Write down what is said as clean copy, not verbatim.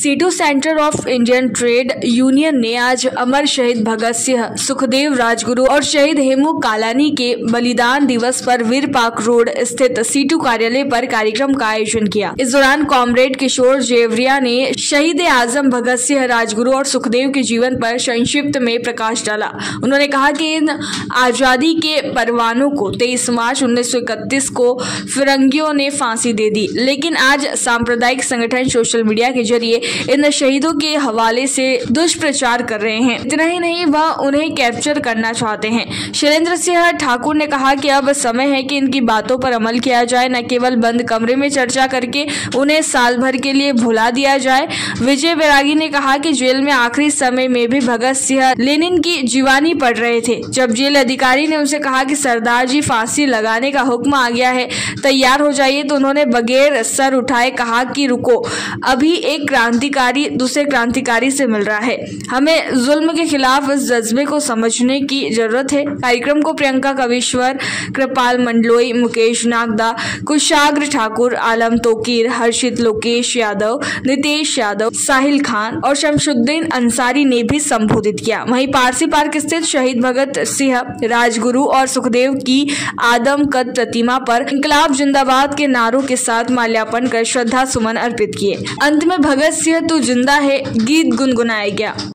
Situ centre of Indian trade union ने आज अमर शहीद भगत सिंह, सुखदेव, राजगुरु और शहीद हेमू कालानी के बलिदान दिवस पर वीर पार्क रोड स्थित सीटू कार्यालय पर कार्यक्रम का आयोजन किया। इस दौरान कॉमरेड किशोर जेवरिया ने शहीद आजम भगत सिंह, राजगुरु और सुखदेव के जीवन पर संक्षिप्त में प्रकाश डाला। उन्होंने कहा कि इन आजादी के परवानों को 23 मार्च 1931 को फिरंगियों ने फांसी दे दी, लेकिन आज सांप्रदायिक संगठन सोशल मीडिया के जरिए इन शहीदों के हवाले से दुष्प्रचार कर रहे हैं। इतना ही नहीं, वह उन्हें कैप्चर करना चाहते हैं। शैलेंद्र सिंह ठाकुर ने कहा कि अब समय है कि इनकी बातों पर अमल किया जाए, न केवल बंद कमरे में चर्चा करके उन्हें साल भर के लिए भुला दिया जाए। विजय बैरागी ने कहा कि जेल में आखिरी समय में भी भगत सिंह लेनिन की जीवानी पढ़ रहे थे। जब जेल अधिकारी ने उनसे कहा कि सरदार जी फांसी लगाने का हुक्म आ गया है, तैयार हो जाइए, तो उन्होंने बगैर सर उठाए कहा कि रुको, अभी एक क्रांतिकारी दूसरे क्रांतिकारी से मिल रहा है। हमें जुल्म के खिलाफ इस जज्बे को समझने की जरूरत है। कार्यक्रम को प्रियंका कविश्वर, कृपाल मंडलोई, मुकेश नागदा, कुशाग्र ठाकुर, आलम तोकीर, हर्षित लोकेश यादव, नितेश यादव, साहिल खान और शमशुद्दीन अंसारी ने भी संबोधित किया। वहीं पारसी पार्क स्थित शहीद भगत सिंह, राजगुरु और सुखदेव की आदमकद प्रतिमा पर इंकलाब जिंदाबाद के नारों के साथ माल्यार्पण कर श्रद्धा सुमन अर्पित किए। अंत में भगत सिंह तू जिंदा है गीत गुनगुनाया गया।